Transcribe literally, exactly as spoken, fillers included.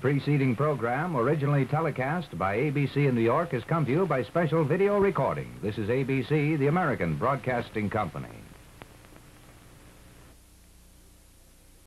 preceding program, originally telecast by A B C in New York, has come to you by special video recording. This is A B C, the American Broadcasting Company.